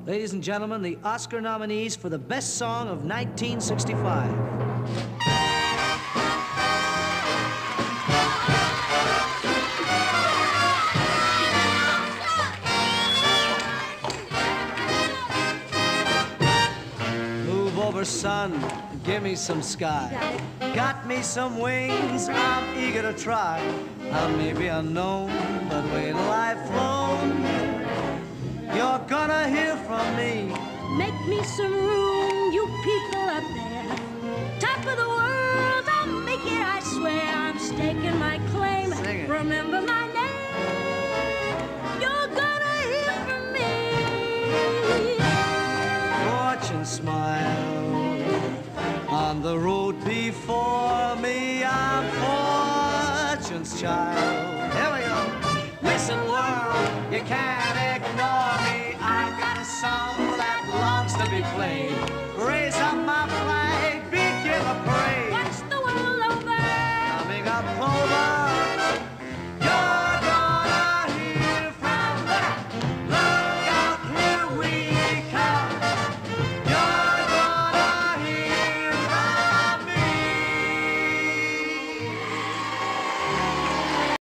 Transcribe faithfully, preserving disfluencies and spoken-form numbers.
Ladies and gentlemen, the Oscar nominees for the best song of nineteen sixty-five. Move over, sun, give me some sky. Got me some wings, I'm eager to try. I may be unknown, but wait till I've flown. You're gonna hear from me. Make me some room, you people up there. Top of the world, I'll make it, I swear. I'm staking my claim. Sing it. Remember my name. You're gonna hear from me. Fortune smile on the road before me. I'm fortune's child. Here we go. Listen, world, you can't ignore me. I've got a song that longs to be played.